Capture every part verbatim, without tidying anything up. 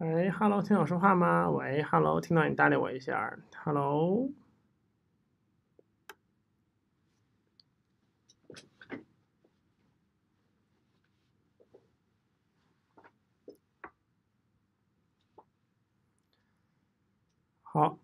喂，Hello，听我说话吗？喂，Hello，听到你搭理我一下，Hello。好，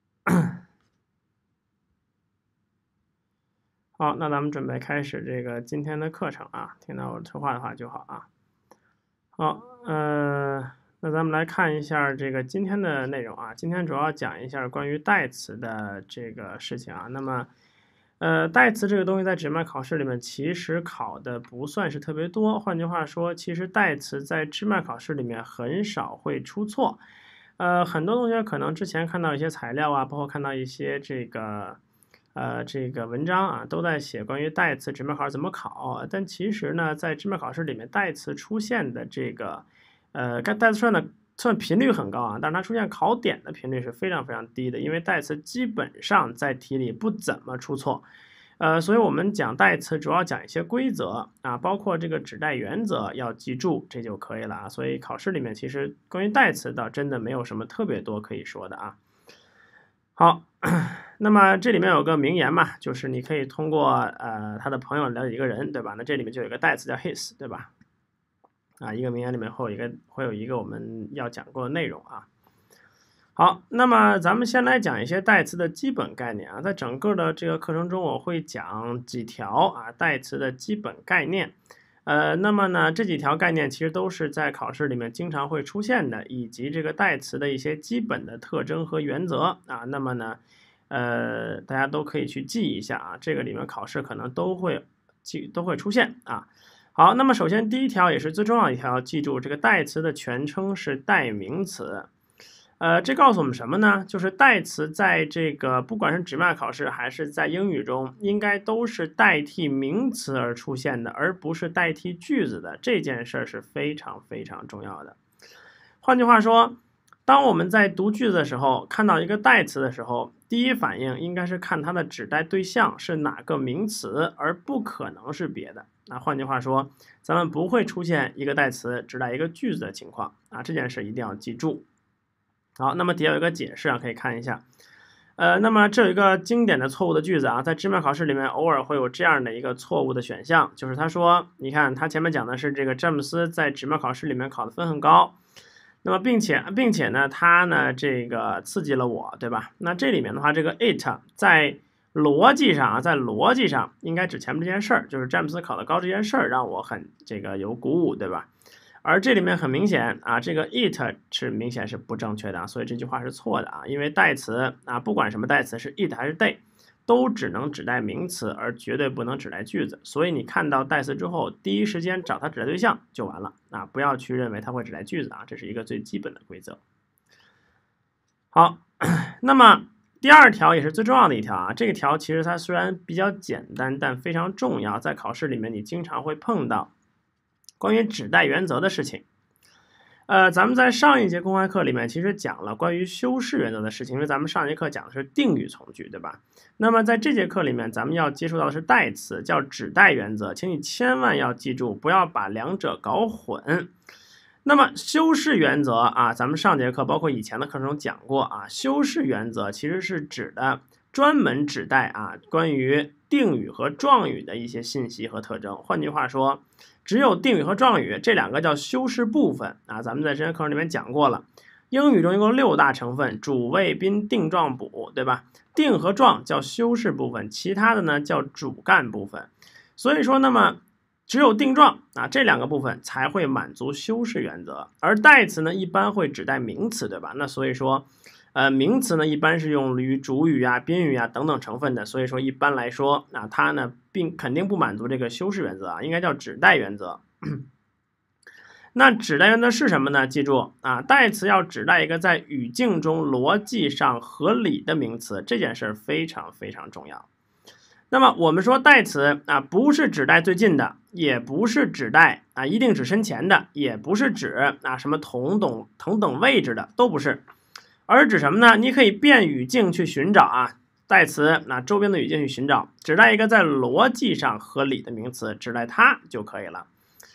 好，那咱们准备开始这个今天的课程啊，听到我说话的话就好啊。好，呃，那咱们来看一下这个今天的内容啊。今天主要讲一下关于代词的这个事情啊。那么，呃，代词这个东西在纸面考试里面其实考的不算是特别多。换句话说，其实代词在纸面考试里面很少会出错。呃，很多同学可能之前看到一些材料啊，包括看到一些这个。呃，这个文章啊，都在写关于代词纸面考试怎么考，但其实呢，在纸面考试里面，代词出现的这个，呃，该代词出现的算频率很高啊，但是它出现考点的频率是非常非常低的，因为代词基本上在题里不怎么出错，呃，所以我们讲代词主要讲一些规则啊，包括这个指代原则要记住，这就可以了啊。所以考试里面其实关于代词倒真的没有什么特别多可以说的啊。好。那么这里面有个名言嘛，就是你可以通过呃他的朋友了解一个人，对吧？那这里面就有一个代词叫 his， 对吧？啊，一个名言里面会有一个会有一个我们要讲过的内容啊。好，那么咱们先来讲一些代词的基本概念啊，在整个的这个课程中，我会讲几条啊代词的基本概念。呃，那么呢，这几条概念其实都是在考试里面经常会出现的，以及这个代词的一些基本的特征和原则啊。那么呢，呃，大家都可以去记一下啊，这个里面考试可能都会记都会出现啊。好，那么首先第一条也是最重要的一条，记住这个代词的全称是代名词。呃，这告诉我们什么呢？就是代词在这个不管是纸面考试还是在英语中，应该都是代替名词而出现的，而不是代替句子的。这件事是非常非常重要的。换句话说，当我们在读句子的时候，看到一个代词的时候，第一反应应该是看它的指代对象是哪个名词，而不可能是别的。那换句话说，咱们不会出现一个代词指代一个句子的情况啊，这件事一定要记住。好，那么底下有一个解释啊，可以看一下。呃，那么这有一个经典的错误的句子啊，在纸面考试里面偶尔会有这样的一个错误的选项，就是他说，你看他前面讲的是这个詹姆斯在纸面考试里面考的分很高，那么并且并且呢，他呢这个刺激了我，对吧？那这里面的话，这个 it 在逻辑上啊，在逻辑上应该指前面这件事儿，就是詹姆斯考得高这件事儿让我很这个有鼓舞，对吧？而这里面很明显啊，这个 it 是明显是不正确的啊，所以这句话是错的啊，因为代词啊，不管什么代词是 it 还是 they， 都只能指代名词，而绝对不能指代句子。所以你看到代词之后，第一时间找它指代对象就完了啊，不要去认为它会指代句子啊，这是一个最基本的规则。好，那么第二条也是最重要的一条啊，这个条其实它虽然比较简单，但非常重要，在考试里面你经常会碰到。关于指代原则的事情，呃，咱们在上一节公开课里面其实讲了关于修饰原则的事情，因为咱们上节课讲的是定语从句，对吧？那么在这节课里面，咱们要接触到的是代词，叫指代原则，请你千万要记住，不要把两者搞混。那么修饰原则啊，咱们上节课包括以前的课程中讲过啊，修饰原则其实是指的专门指代啊关于定语和状语的一些信息和特征。换句话说，只有定语和状语这两个叫修饰部分啊，咱们在之前课程里面讲过了。英语中一共六大成分，主谓宾定状补，对吧？定和状叫修饰部分，其他的呢叫主干部分。所以说，那么只有定状啊这两个部分才会满足修饰原则，而代词呢一般会指代名词，对吧？那所以说，呃，名词呢一般是用于主语啊、宾语啊等等成分的，所以说一般来说啊，它呢并肯定不满足这个修饰原则啊，应该叫指代原则。那指代原则是什么呢？记住啊，代词要指代一个在语境中逻辑上合理的名词，这件事非常非常重要。那么我们说代词啊，不是指代最近的，也不是指代啊一定指身前的，也不是指啊什么同等同等位置的，都不是，而指什么呢？你可以变语境去寻找啊，代词那周边的语境去寻找，指代一个在逻辑上合理的名词，指代它就可以了。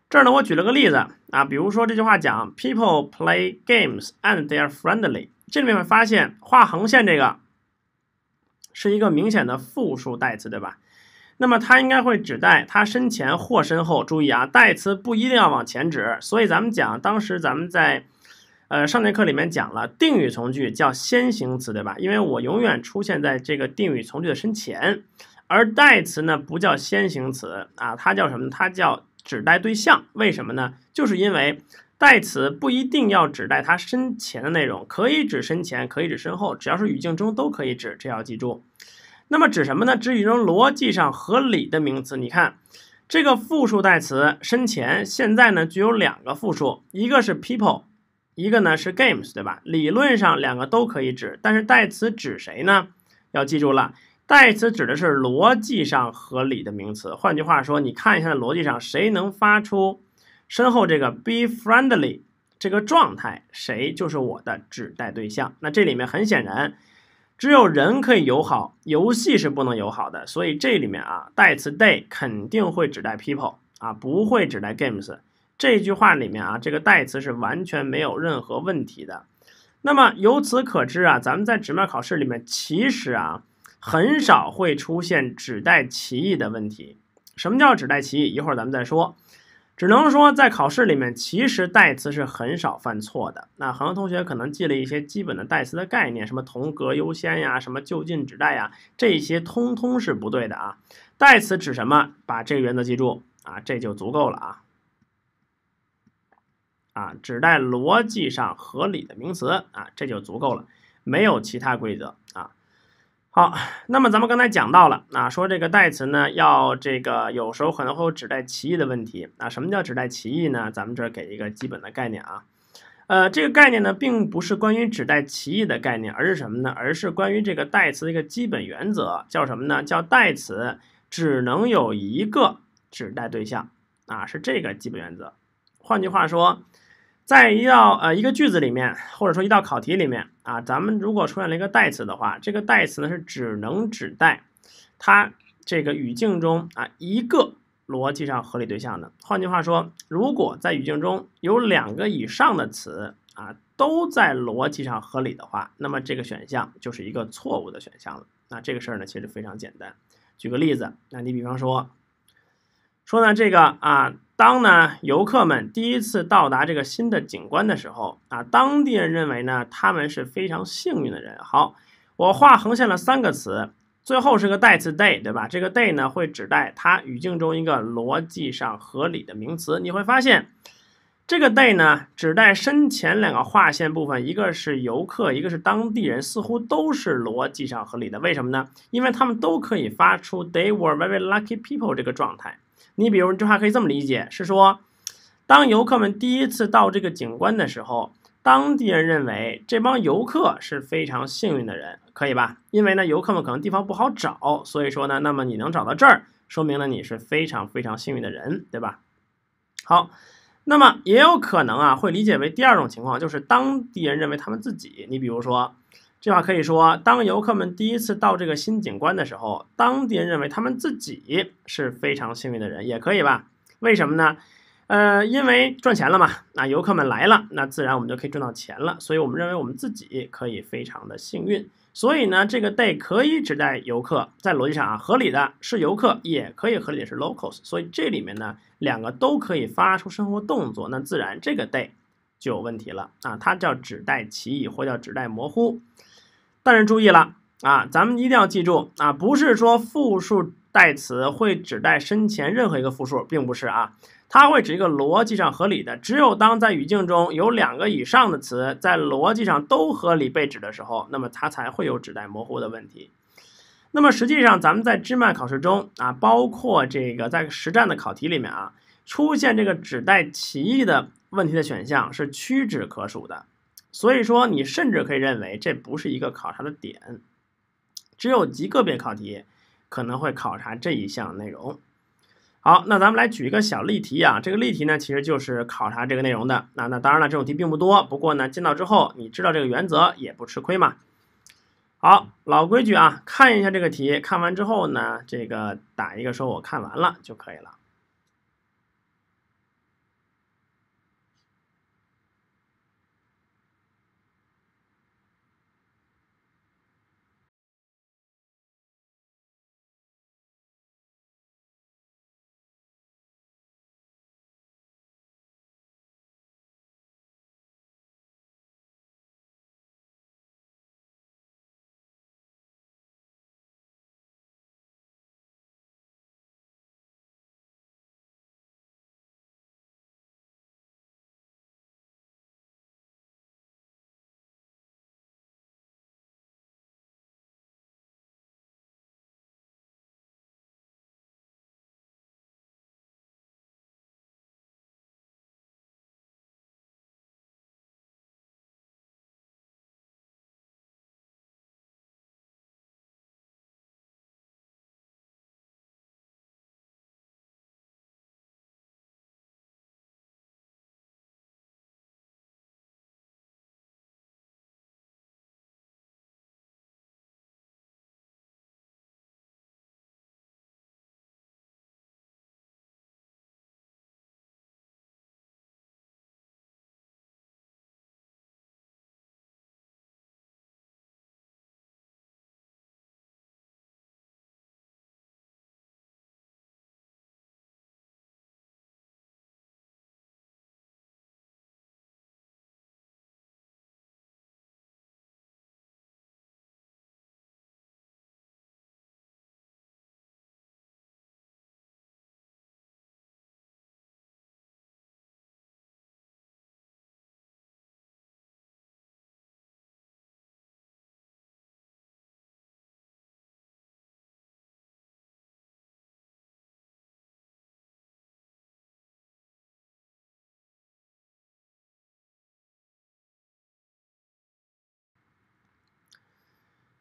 这儿呢，我举了个例子啊，比如说这句话讲 People play games and they are friendly， 这里面会发现画横线这个是一个明显的复数代词，对吧？那么它应该会指代它身前或身后。注意啊，代词不一定要往前指，所以咱们讲，当时咱们在呃上节课里面讲了，定语从句叫先行词，对吧？因为我永远出现在这个定语从句的身前，而代词呢不叫先行词啊，它叫什么？它叫指代对象。为什么呢？就是因为代词不一定要指代它身前的内容，可以指身前，可以指身后，只要是语境中都可以指，这要记住。那么指什么呢？指语中逻辑上合理的名词。你看这个复数代词身前现在呢具有两个复数，一个是 people， 一个呢是 games， 对吧？理论上两个都可以指，但是代词指谁呢？要记住了，代词指的是逻辑上合理的名词。换句话说，你看一下逻辑上谁能发出身后这个 be friendly 这个状态，谁就是我的指代对象。那这里面很显然只有人可以友好，游戏是不能友好的，所以这里面啊，代词 they 肯定会指代 people 啊，不会指代 games。这句话里面啊，这个代词是完全没有任何问题的。那么由此可知啊，咱们在纸面考试里面其实啊，很少会出现指代歧义的问题。什么叫指代歧义？一会儿咱们再说。只能说在考试里面，其实代词是很少犯错的。那很多同学可能记了一些基本的代词的概念，什么同格优先呀，什么就近指代呀，这些通通是不对的啊。代词指什么？把这个原则记住啊，这就足够了啊。啊，指代逻辑上合理的名词啊，这就足够了，没有其他规则啊。好，那么咱们刚才讲到了啊，说这个代词呢，要这个有时候可能会有指代歧义的问题啊。什么叫指代歧义呢？咱们这儿给一个基本的概念啊。呃，这个概念呢，并不是关于指代歧义的概念，而是什么呢？而是关于这个代词的一个基本原则，叫什么呢？叫代词只能有一个指代对象啊，是这个基本原则。换句话说，在一道呃一个句子里面，或者说一道考题里面啊，咱们如果出现了一个代词的话，这个代词呢是只能指代它这个语境中啊一个逻辑上合理对象的。换句话说，如果在语境中有两个以上的词啊都在逻辑上合理的话，那么这个选项就是一个错误的选项了。那这个事儿呢其实非常简单。举个例子，那你比方说说呢这个啊。当呢游客们第一次到达这个新的景观的时候啊，当地人认为呢他们是非常幸运的人。好，我画横线了三个词，最后是个代词 they， 对吧？这个 they 呢会指代它语境中一个逻辑上合理的名词。你会发现这个 they 呢指代身前两个划线部分，一个是游客，一个是当地人，似乎都是逻辑上合理的。为什么呢？因为他们都可以发出 they were very lucky people 这个状态。你比如这句话可以这么理解，是说当游客们第一次到这个景观的时候，当地人认为这帮游客是非常幸运的人，可以吧？因为呢游客们可能地方不好找，所以说呢那么你能找到这儿，说明呢你是非常非常幸运的人，对吧？好，那么也有可能啊会理解为第二种情况，就是当地人认为他们自己。你比如说这话可以说，当游客们第一次到这个新景观的时候，当地人认为他们自己是非常幸运的人，也可以吧？为什么呢？呃，因为赚钱了嘛，那游客们来了，那自然我们就可以赚到钱了，所以我们认为我们自己可以非常的幸运。所以呢，这个 they 可以指代游客，在逻辑上啊，合理的是游客，也可以合理的是 locals， 所以这里面呢，两个都可以发出生活动作，那自然这个 they 就有问题了啊，它叫指代歧义或叫指代模糊。但是注意了啊，咱们一定要记住啊，不是说复数代词会指代身前任何一个复数，并不是啊，它会指一个逻辑上合理的。只有当在语境中有两个以上的词在逻辑上都合理被指的时候，那么它才会有指代模糊的问题。那么实际上咱们在芝麦考试中啊，包括这个在实战的考题里面啊，出现这个指代歧义的问题的选项是屈指可数的。所以说你甚至可以认为这不是一个考察的点，只有极个别考题可能会考察这一项内容。好，那咱们来举一个小例题啊，这个例题呢其实就是考察这个内容的。那那当然了，这种题并不多，不过呢见到之后你知道这个原则也不吃亏嘛。好，老规矩啊，看一下这个题，看完之后呢，这个打一个说我看完了就可以了。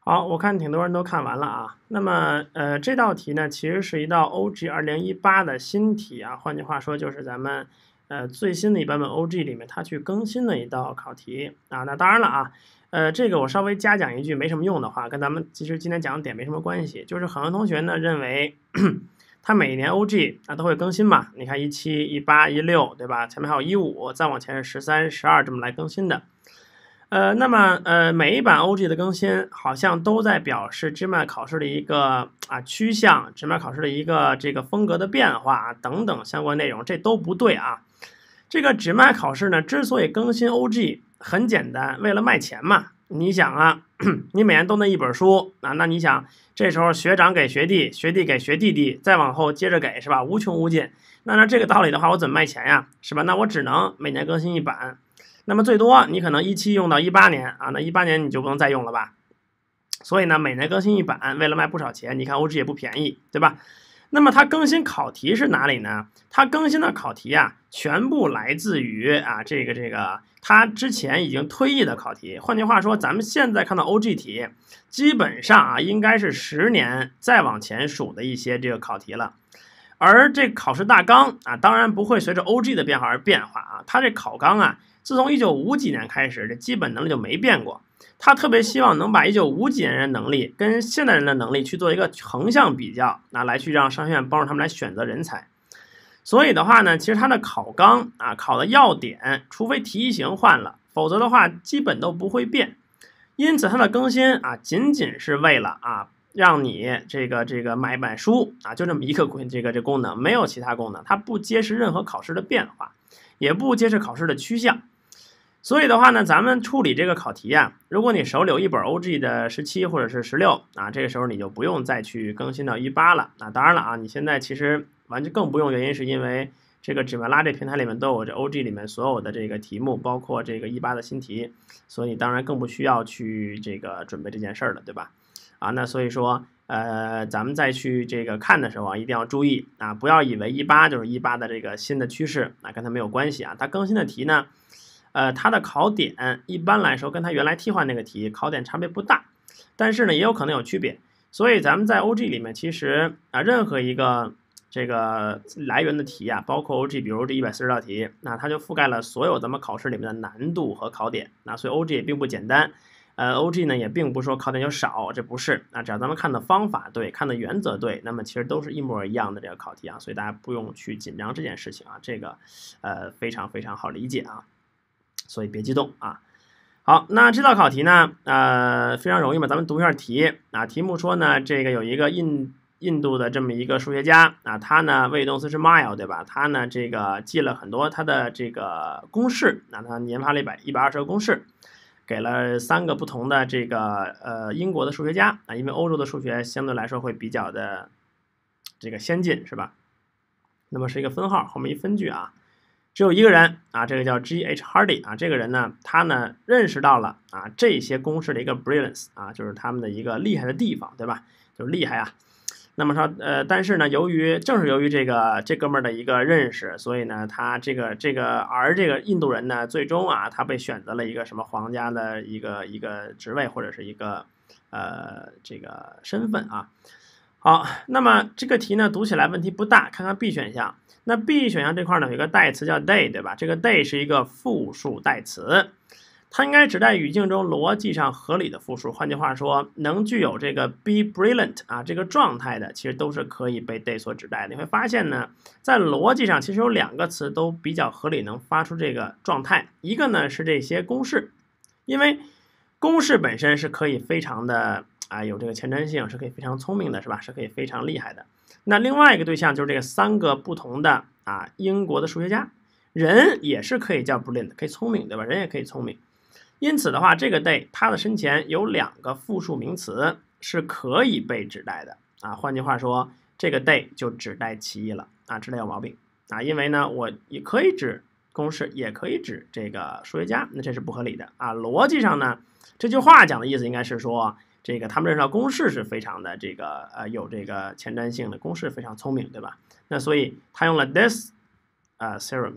好，我看挺多人都看完了啊。那么，呃，这道题呢，其实是一道 O G 二零一八的新题啊。换句话说，就是咱们呃最新的一版本 O G 里面，它去更新了一道考题啊。那当然了啊，呃，这个我稍微加讲一句没什么用的话，跟咱们其实今天讲的点没什么关系。就是很多同学呢认为，它每年 O G 啊都会更新嘛。你看一七、一八、一六，对吧？前面还有一五，再往前是十三、十二这么来更新的。呃，那么呃，每一版 O G 的更新好像都在表示 GMAT 考试的一个啊趋向 ，GMAT 考试的一个这个风格的变化啊等等相关内容，这都不对啊。这个 GMAT 考试呢，之所以更新 O G，很简单，为了卖钱嘛。你想啊，你每年都那一本书啊，那你想这时候学长给学弟，学弟给学弟弟，再往后接着给是吧？无穷无尽。那那这个道理的话，我怎么卖钱呀？是吧？那我只能每年更新一版。那么最多你可能一七用到一八年啊，那一八年你就不能再用了吧？所以呢，每年更新一版，为了卖不少钱，你看 O G 也不便宜，对吧？那么它更新考题是哪里呢？它更新的考题啊，全部来自于啊这个这个它之前已经推译的考题。换句话说，咱们现在看到 O G 题，基本上啊应该是十年再往前数的一些这个考题了。而这考试大纲啊，当然不会随着 O G 的变化而变化啊，它这考纲啊。自从一九五几年开始，这基本能力就没变过。他特别希望能把一九五几年人的能力跟现代人的能力去做一个横向比较，啊，来去让商学院帮助他们来选择人才。所以的话呢，其实他的考纲啊，考的要点，除非题型换了，否则的话基本都不会变。因此，它的更新啊，仅仅是为了啊，让你这个这个买买书啊，就这么一个这个这功能，没有其他功能，它不揭示任何考试的变化，也不揭示考试的趋向。所以的话呢，咱们处理这个考题啊，如果你手里有一本 O G 的十七或者是十六啊，这个时候你就不用再去更新到一八了。那当然了啊，你现在其实完全更不用，原因是因为这个纸面拉这平台里面都有这 O G 里面所有的这个题目，包括这个一八的新题，所以你当然更不需要去这个准备这件事儿了，对吧？啊，那所以说，呃，咱们再去这个看的时候啊，一定要注意啊，不要以为一八就是一八的这个新的趋势啊，跟它没有关系啊，它更新的题呢。呃，它的考点一般来说跟它原来替换那个题考点差别不大，但是呢也有可能有区别，所以咱们在 O G 里面其实啊任何一个这个来源的题啊，包括 O G， 比如这一百四十道题，那它就覆盖了所有咱们考试里面的难度和考点，那所以 O G 也并不简单，呃 O G 呢也并不是说考点就少，这不是，那只要咱们看的方法对，看的原则对，那么其实都是一模一样的这个考题啊，所以大家不用去紧张这件事情啊，这个呃非常非常好理解啊。所以别激动啊。好，那这道考题呢，呃，非常容易嘛，咱们读一下题啊。题目说呢，这个有一个印印度的这么一个数学家啊，他呢谓语动词是 mile， 对吧？他呢这个记了很多他的这个公式，那他研发了一百一百二十个公式，给了三个不同的这个呃英国的数学家啊，因为欧洲的数学相对来说会比较的这个先进，是吧？那么是一个分号，后面一分句啊。只有一个人啊，这个叫 G H Hardy 啊，这个人呢，他呢认识到了啊这些公式的一个 brilliance 啊，就是他们的一个厉害的地方，对吧？就是厉害啊。那么说呃，但是呢，由于正是由于这个这哥们儿的一个认识，所以呢，他这个这个而这个印度人呢，最终啊，他被选择了一个什么皇家的一个一个职位或者是一个呃这个身份啊。好，那么这个题呢读起来问题不大，看看 B 选项。那 B 选项这块呢有一个代词叫 day， 对吧？这个 day 是一个复数代词，它应该指代语境中逻辑上合理的复数。换句话说，能具有这个 be brilliant 啊这个状态的，其实都是可以被 day 所指代的。你会发现呢，在逻辑上其实有两个词都比较合理，能发出这个状态。一个呢是这些公式，因为公式本身是可以非常的啊有这个前瞻性，是可以非常聪明的，是吧？是可以非常厉害的。那另外一个对象就是这个三个不同的啊英国的数学家，人也是可以叫 brilliant， 可以聪明，对吧？人也可以聪明。因此的话，这个 day 它的身前有两个复数名词是可以被指代的啊。换句话说，这个 day 就指代其一了啊，指代有毛病啊。因为呢，我也可以指公式，也可以指这个数学家，那这是不合理的啊。逻辑上呢，这句话讲的意思应该是说，这个他们认识到公式是非常的这个呃有这个前瞻性的，公式非常聪明，对吧？那所以他用了 this 呃 theorems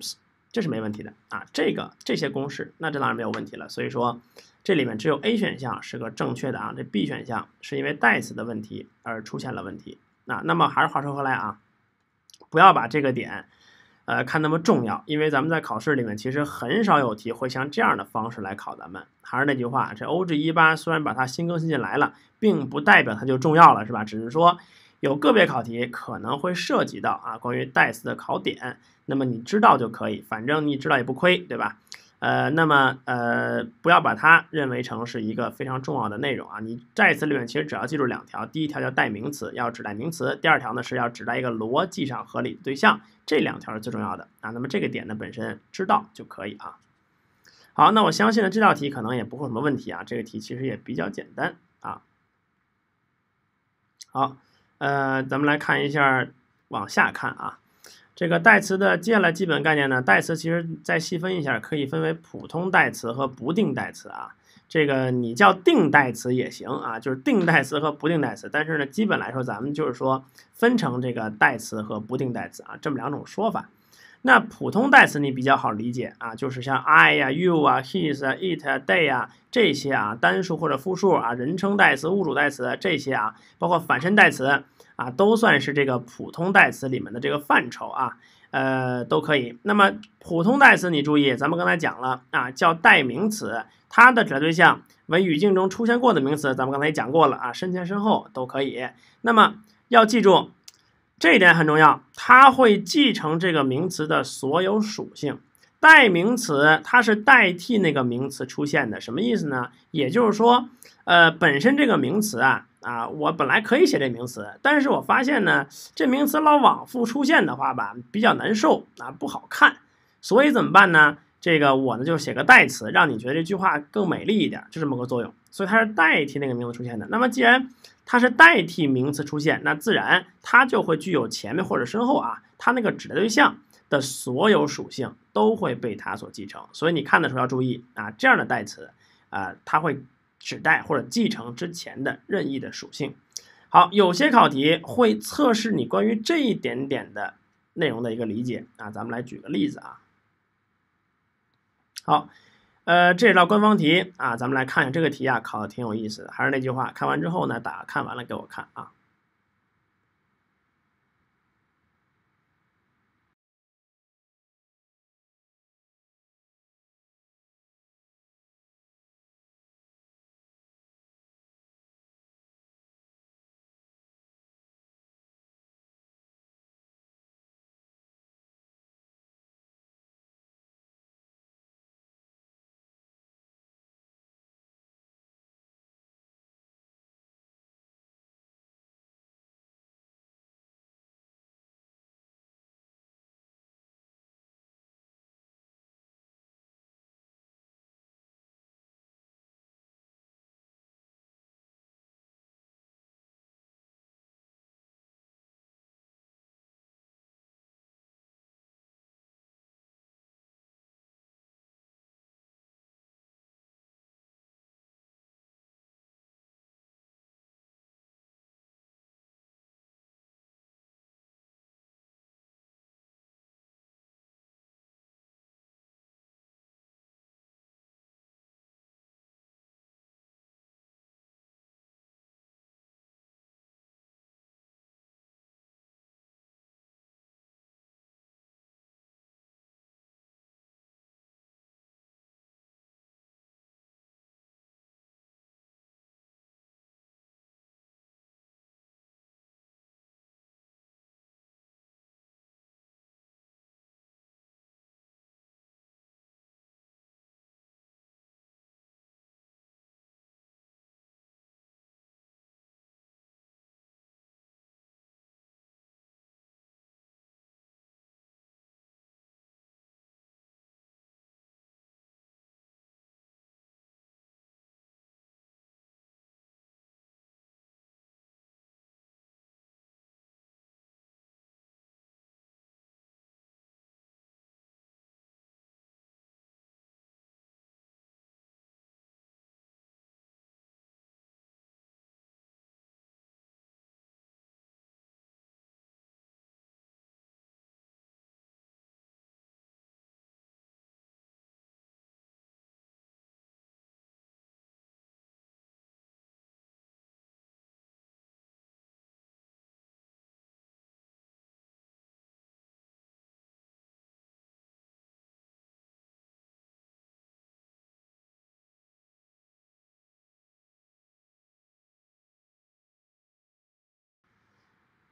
这是没问题的啊。这个这些公式，那这当然没有问题了。所以说，这里面只有 A 选项是个正确的啊，这 B 选项是因为代词的问题而出现了问题啊。那么还是话说回来啊，不要把这个点呃看那么重要，因为咱们在考试里面其实很少有题会像这样的方式来考咱们。还是那句话，这 O G 一八虽然把它新更新进来了，并不代表它就重要了，是吧？只是说有个别考题可能会涉及到啊关于代词的考点，那么你知道就可以，反正你知道也不亏，对吧？呃，那么呃，不要把它认为成是一个非常重要的内容啊。你代词里面其实只要记住两条，第一条叫代名词，要指代名词；第二条呢是要指代一个逻辑上合理的对象，这两条是最重要的啊。那么这个点呢本身知道就可以啊。好，那我相信呢这道题可能也不会有什么问题啊，这个题其实也比较简单啊。好，呃，咱们来看一下，往下看啊。这个代词的接下来基本概念呢，代词其实再细分一下，可以分为普通代词和不定代词啊。这个你叫定代词也行啊，就是定代词和不定代词。但是呢，基本来说，咱们就是说分成这个代词和不定代词啊，这么两种说法。那普通代词你比较好理解啊，就是像 I 呀、you 啊、his 啊、it 啊、they 啊这些啊，单数或者复数啊，人称代词、物主代词这些啊，包括反身代词啊，都算是这个普通代词里面的这个范畴啊，呃，都可以。那么普通代词你注意，咱们刚才讲了啊，叫代名词，它的指代对象为语境中出现过的名词，咱们刚才也讲过了啊，身前身后都可以。那么要记住。这一点很重要，它会继承这个名词的所有属性。代名词它是代替那个名词出现的，什么意思呢？也就是说，呃，本身这个名词啊啊，我本来可以写这名词，但是我发现呢，这名词老往复出现的话吧，比较难受啊，不好看。所以怎么办呢？这个我呢就写个代词，让你觉得这句话更美丽一点，就这么个作用。所以它是代替那个名词出现的。那么既然它是代替名词出现，那自然它就会具有前面或者身后啊，它那个指代对象的所有属性都会被它所继承。所以你看的时候要注意啊，这样的代词啊，它会指代或者继承之前的任意的属性。好，有些考题会测试你关于这一点点的内容的一个理解啊，咱们来举个例子啊。好。呃，这道官方题啊，咱们来看一下这个题啊，考的挺有意思的。还是那句话，看完之后呢，大家看完了给我看啊。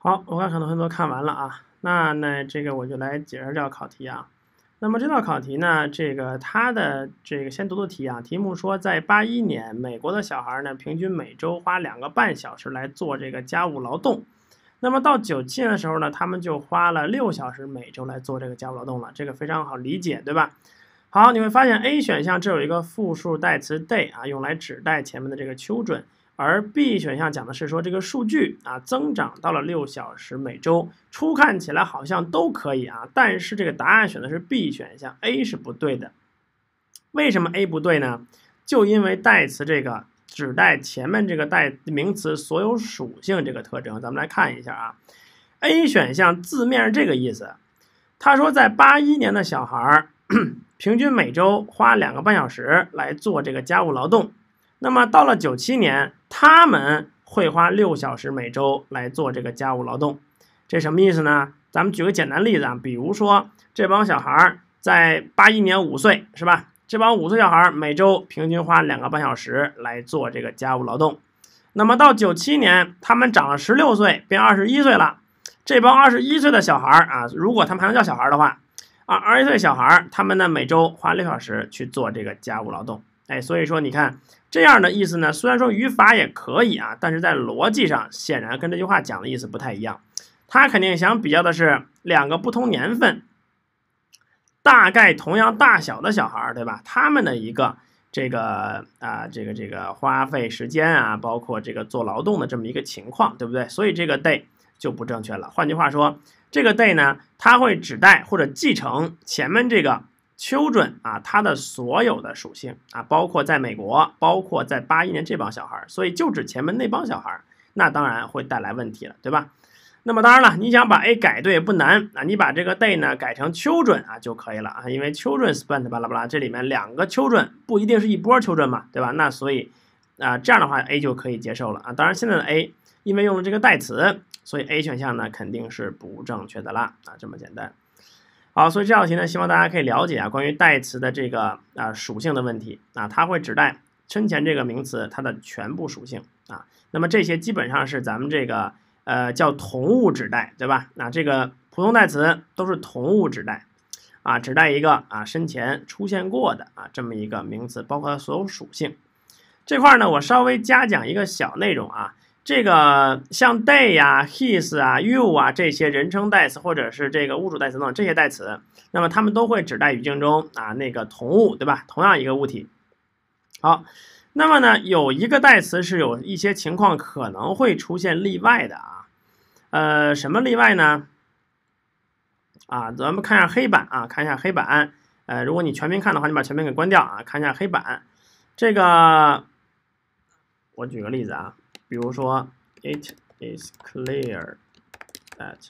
好，我看很多很多看完了啊，那那这个我就来解释这道考题啊。那么这道考题呢，这个它的这个先读读题啊，题目说在八一年，美国的小孩呢，平均每周花两个半小时来做这个家务劳动。那么到九七年的时候呢，他们就花了六小时每周来做这个家务劳动了，这个非常好理解，对吧？好，你会发现 A 选项这有一个复数代词 day 啊，用来指代前面的这个 children。而 B 选项讲的是说这个数据啊增长到了六小时每周，初看起来好像都可以啊，但是这个答案选的是 B 选项 ，A 是不对的。为什么 A 不对呢？就因为代词这个指代前面这个代名词所有属性这个特征，咱们来看一下啊。A 选项字面是这个意思，他说在八一年的小孩平均每周花两个半小时来做这个家务劳动。那么到了九七年，他们会花六小时每周来做这个家务劳动，这什么意思呢？咱们举个简单例子啊，比如说这帮小孩在八一年五岁是吧？这帮五岁小孩每周平均花两个半小时来做这个家务劳动。那么到九七年，他们长了十六岁，变二十一岁了。这帮二十一岁的小孩啊，如果他们还能叫小孩的话，啊，二十一岁小孩他们呢每周花六小时去做这个家务劳动。哎，所以说你看这样的意思呢，虽然说语法也可以啊，但是在逻辑上显然跟这句话讲的意思不太一样。他肯定想比较的是两个不同年份、大概同样大小的小孩，对吧？他们的一个这个啊，这个这个花费时间啊，包括这个做劳动的这么一个情况，对不对？所以这个 day 就不正确了。换句话说，这个 day 呢，它会指代或者继承前面这个children 啊，它的所有的属性啊，包括在美国，包括在八一年这帮小孩，所以就指前面那帮小孩，那当然会带来问题了，对吧？那么当然了，你想把 A 改对不难啊，你把这个 day 呢改成 children 啊就可以了啊，因为 children spent 巴拉巴拉，这里面两个 children 不一定是一波 children 嘛，对吧？那所以啊这样的话 A 就可以接受了啊。当然现在的 A 因为用了这个代词，所以 A 选项呢肯定是不正确的啦啊，这么简单。好，所以这道题呢，希望大家可以了解啊，关于代词的这个啊属性的问题啊，它会指代身前这个名词它的全部属性啊。那么这些基本上是咱们这个呃叫同物指代，对吧？那这个普通代词都是同物指代啊，指代一个啊身前出现过的啊这么一个名词，包括它所有属性。这块呢，我稍微加讲一个小内容啊。这个像 they 呀、his 啊、you 啊这些人称代词或者是这个物主代词等这些代词，那么它们都会指代语境中啊那个同物，对吧？同样一个物体。好，那么呢有一个代词是有一些情况可能会出现例外的啊，呃，什么例外呢？啊，咱们看一下黑板啊，看一下黑板。呃，如果你全屏看的话，你把全屏给关掉啊，看一下黑板。这个，我举个例子啊。比如说 ，it is clear that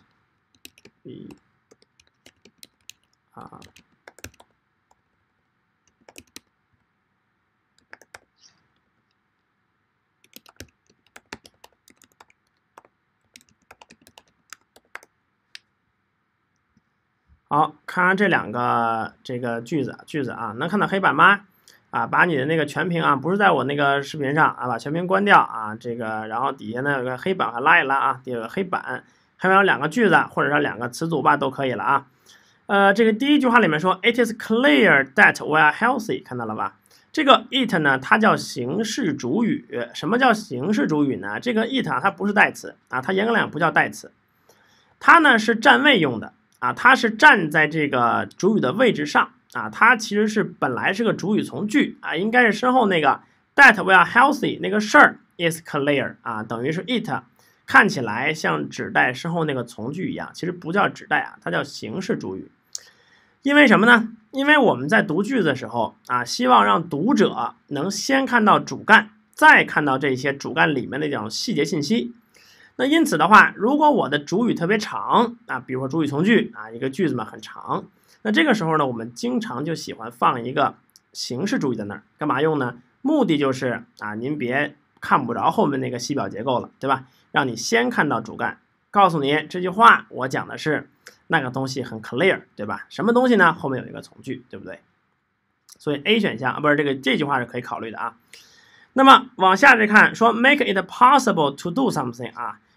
we 啊，好，看完这两个这个句子句子啊，能看到黑板吗？啊，把你的那个全屏啊，不是在我那个视频上啊，把全屏关掉啊，这个然后底下呢有个黑板，还拉一拉啊，底下有个黑板，还有两个句子或者是两个词组吧都可以了啊。呃，这个第一句话里面说 ，It is clear that we are healthy， 看到了吧？这个 it 呢，它叫形式主语。什么叫形式主语呢？这个 it 啊，它不是代词啊，它严格来讲不叫代词，它呢是占位用的啊，它是站在这个主语的位置上。啊，它其实是本来是个主语从句啊，应该是身后那个 that we are healthy 那个事儿 is clear 啊，等于是 it 看起来像指代身后那个从句一样，其实不叫指代啊，它叫形式主语。因为什么呢？因为我们在读句子的时候啊，希望让读者能先看到主干，再看到这些主干里面的这种细节信息。那因此的话，如果我的主语特别长啊，比如说主语从句啊，一个句子嘛很长。那这个时候呢，我们经常就喜欢放一个形式主语在那儿，干嘛用呢？目的就是啊，您别看不着后面那个细表结构了，对吧？让你先看到主干，告诉你这句话我讲的是那个东西很 clear， 对吧？什么东西呢？后面有一个从句，对不对？所以 A 选项啊，不是这个这句话是可以考虑的啊。那么往下再看，说 make it possible to do something 啊，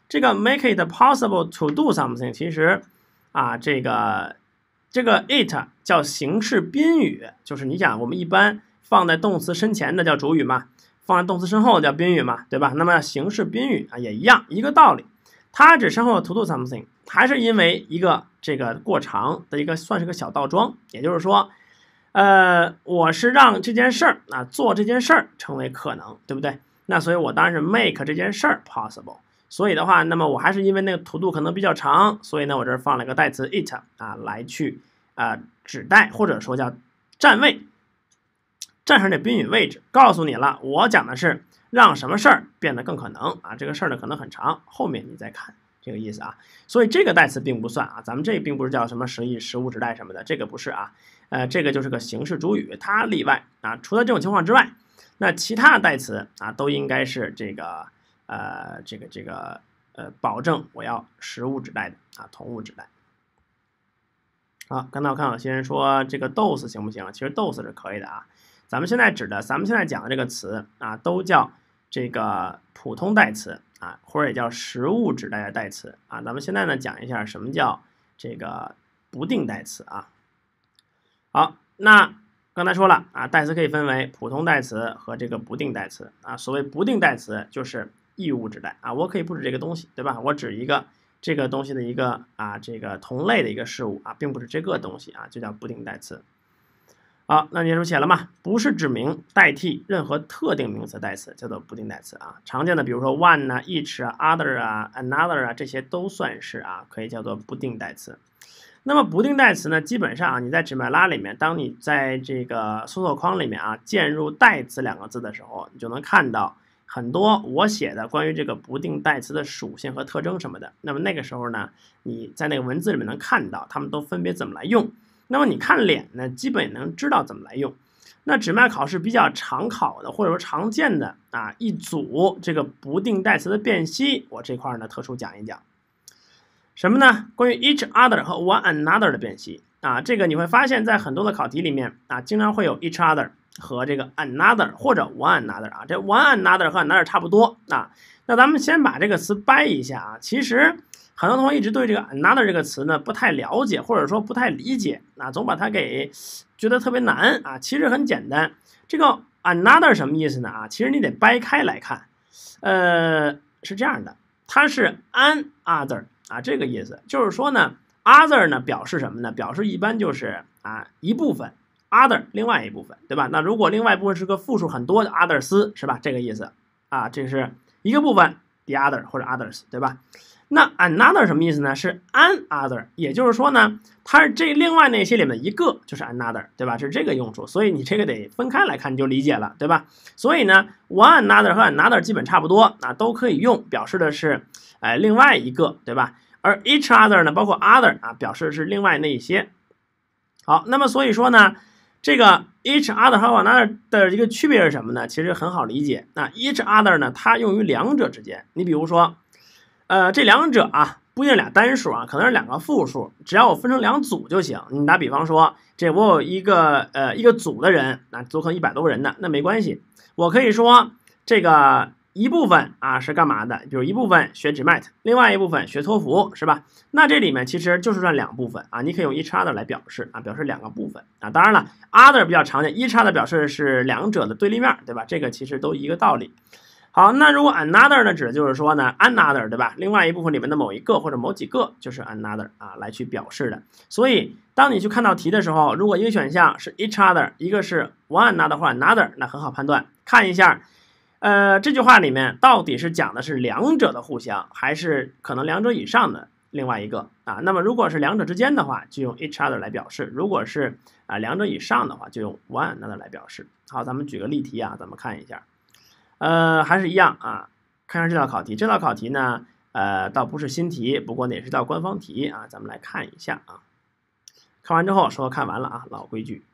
这个 make it possible to do something， 其实啊，这个这个 it 叫形式宾语，就是你想我们一般放在动词身前的叫主语嘛，放在动词身后叫宾语嘛，对吧？那么形式宾语啊也一样，一个道理。它指身后 to do something， 还是因为一个这个过长的一个算是个小倒装，也就是说，呃，我是让这件事儿啊做这件事儿成为可能，对不对？那所以我当然是 make 这件事儿 possible。所以的话，那么我还是因为那个 to do 可能比较长，所以呢我这儿放了个代词 it 啊来去啊、呃、指代或者说叫占位，占上这宾语位置，告诉你了，我讲的是让什么事儿变得更可能啊，这个事儿呢可能很长，后面你再看这个意思啊。所以这个代词并不算啊，咱们这并不是叫什么实义、实物指代什么的，这个不是啊，呃，这个就是个形式主语，它例外啊。除了这种情况之外，那其他的代词啊都应该是这个呃这个这个呃保证我要实物指代的啊，同物指代。好，刚才我看有些人说这个 those 行不行？其实 those 是可以的啊。咱们现在指的，咱们现在讲的这个词啊，都叫这个普通代词啊，或者也叫实物指代的代词啊。咱们现在呢讲一下什么叫这个不定代词啊。好，那刚才说了啊，代词可以分为普通代词和这个不定代词啊。所谓不定代词就是义务指代啊，我可以不指这个东西，对吧？我指一个这个东西的一个啊这个同类的一个事物啊，并不是这个东西啊，就叫不定代词。好，那你书写了吗？不是指名代替任何特定名词代词，叫做不定代词啊。常见的比如说 one 啊、each 啊、other 啊、another 啊，这些都算是啊，可以叫做不定代词。那么不定代词呢，基本上啊，你在指麦拉里面，当你在这个搜索框里面啊，键入代词两个字的时候，你就能看到很多我写的关于这个不定代词的属性和特征什么的。那么那个时候呢，你在那个文字里面能看到它们都分别怎么来用。那么你看脸呢，基本也能知道怎么来用。那指麦考试比较常考的或者说常见的啊一组这个不定代词的辨析，我这块呢特殊讲一讲。什么呢？关于 each other 和 one another 的辨析啊，这个你会发现在很多的考题里面啊，经常会有 each other 和这个 another 或者 one another 啊，这 one another 和 another 差不多啊。那咱们先把这个词掰一下啊，其实很多同学一直对这个 another 这个词呢不太了解，或者说不太理解啊，总把它给觉得特别难啊。其实很简单，这个 another 什么意思呢啊？其实你得掰开来看，呃，是这样的，它是 an other 啊，这个意思就是说呢 ，other 呢表示什么呢？表示一般就是啊一部分 ，other 另外一部分，对吧？那如果另外一部分是个复数很多的 others 是吧？这个意思啊，这是一个部分 the other 或者 others 对吧？那 another 什么意思呢？是 an other， 也就是说呢，它是这另外那些里面一个就是 another， 对吧？是这个用处，所以你这个得分开来看，你就理解了，对吧？所以呢 ，one another 和 another 基本差不多啊，都可以用，表示的是哎另外一个，对吧？而 each other 呢，包括 other 啊，表示的是另外那一些。好，那么所以说呢，这个 each other 和 another 的一个区别是什么呢？其实很好理解。那 each other 呢，它用于两者之间，你比如说。呃，这两者啊，不一定俩单数啊，可能是两个复数，只要我分成两组就行。你打比方说，这我有一个呃一个组的人，那组可能一百多个人的，那没关系，我可以说这个一部分啊是干嘛的？比如一部分学 G M A T， 另外一部分学托福，是吧？那这里面其实就是算两部分啊，你可以用 each other 来表示啊，表示两个部分啊。当然了 ，other 比较常见 ，each other 表示是两者的对立面，对吧？这个其实都一个道理。好，那如果 another 呢，指的就是说呢 another 对吧？另外一部分里面的某一个或者某几个就是 another 啊来去表示的。所以当你去看到题的时候，如果一个选项是 each other， 一个是 one another 或 another， 那很好判断，看一下，呃，这句话里面到底是讲的是两者的互相，还是可能两者以上的另外一个啊？那么如果是两者之间的话，就用 each other 来表示；如果是啊两者以上的话，就用 one another 来表示。好，咱们举个例题啊，咱们看一下。呃，还是一样啊，看一下这道考题。这道考题呢，呃，倒不是新题，不过呢也是道官方题啊，咱们来看一下啊。看完之后说看完了啊，老规矩。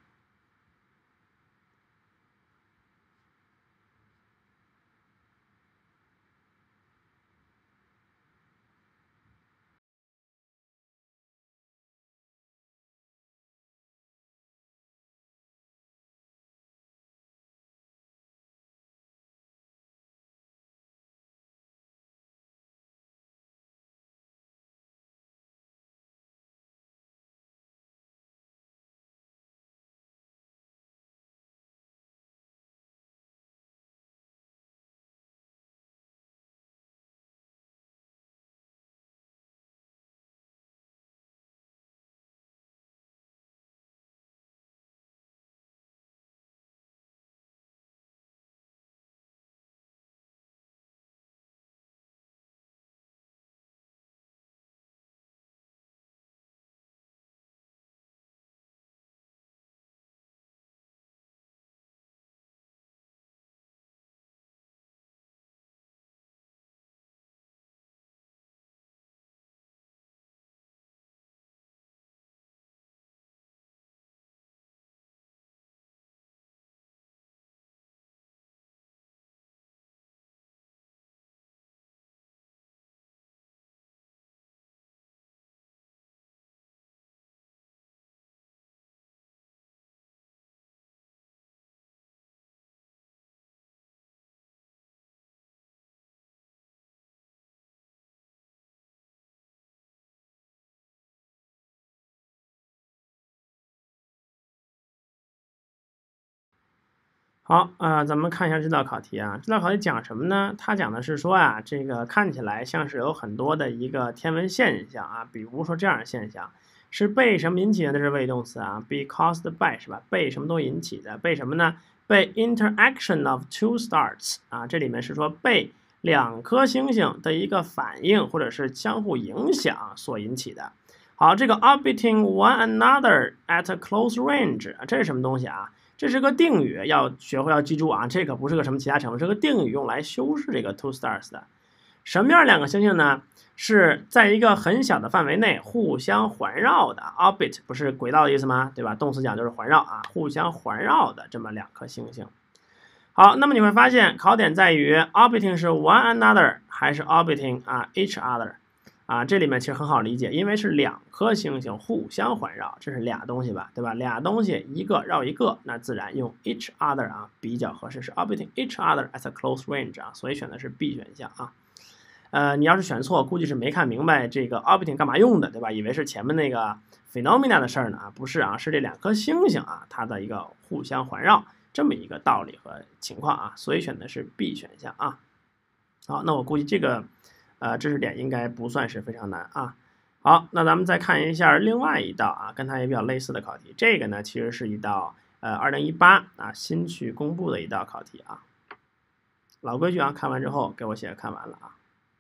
好，呃，咱们看一下这道考题啊。这道考题讲什么呢？它讲的是说啊，这个看起来像是有很多的一个天文现象啊，比如说这样的现象，是被什么引起的？这是谓语动词啊 ，be caused by 是吧？被什么东西引起的？被什么呢？被 interaction of two stars 啊，这里面是说被两颗星星的一个反应或者是相互影响所引起的。好，这个 orbiting one another at a close range， 这是什么东西啊？这是个定语，要学会要记住啊，这可不是个什么其他成分，是个定语，用来修饰这个 two stars 的。什么样两个星星呢？是在一个很小的范围内互相环绕的 ，orbit 不是轨道的意思吗？对吧？动词讲就是环绕啊，互相环绕的这么两颗星星。好，那么你会发现考点在于 orbiting 是 one another 还是 orbiting 啊 each other。啊，这里面其实很好理解，因为是两颗星星互相环绕，这是俩东西吧，对吧？俩东西一个绕一个，那自然用 each other 啊比较合适，是 orbiting each other at a close range 啊，所以选的是 B 选项啊。呃，你要是选错，估计是没看明白这个 orbiting 干嘛用的，对吧？以为是前面那个 phenomena 的事儿呢啊，不是啊，是这两颗星星啊，它的一个互相环绕这么一个道理和情况啊，所以选的是 B 选项啊。好，那我估计这个。呃，知识点应该不算是非常难啊。好，那咱们再看一下另外一道啊，跟它也比较类似的考题。这个呢，其实是一道呃二零一八啊新去公布的一道考题啊。老规矩啊，看完之后给我写看完了啊。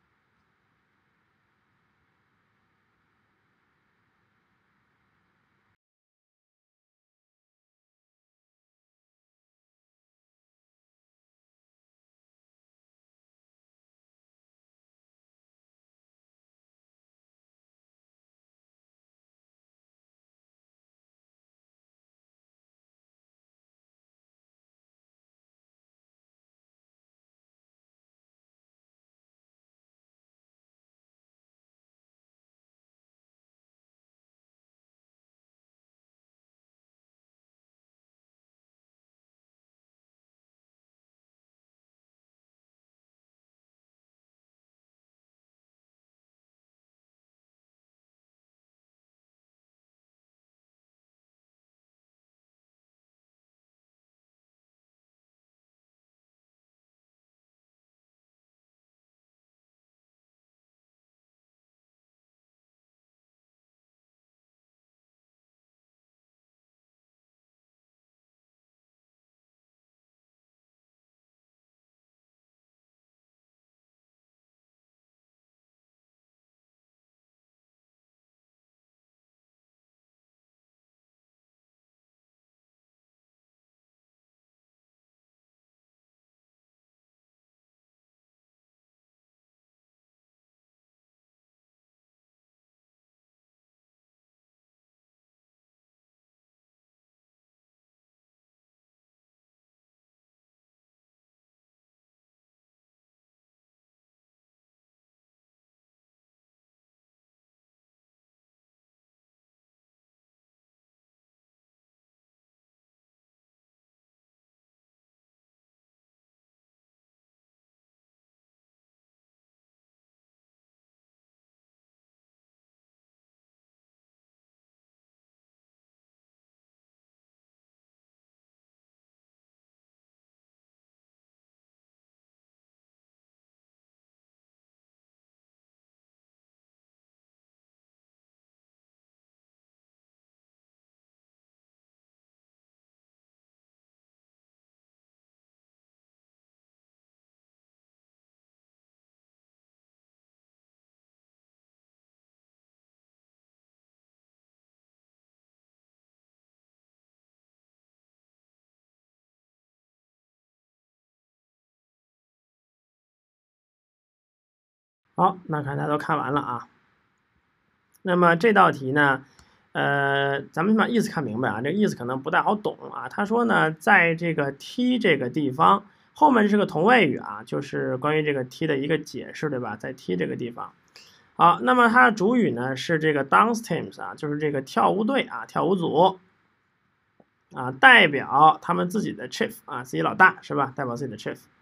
好，那看大家都看完了啊。那么这道题呢，呃，咱们把意思看明白啊，这个意思可能不太好懂啊。他说呢，在这个 t 这个地方，后面是个同位语啊，就是关于这个 t 的一个解释，对吧？在 t 这个地方，好，那么它的主语呢是这个 dance teams 啊，就是这个跳舞队啊，跳舞组啊，代表他们自己的 chief 啊，自己老大是吧？代表自己的